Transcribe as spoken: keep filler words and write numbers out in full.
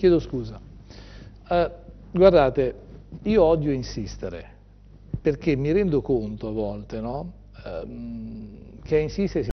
Chiedo scusa. Uh, guardate, io odio insistere, perché mi rendo conto a volte, no? Um, che a insistere si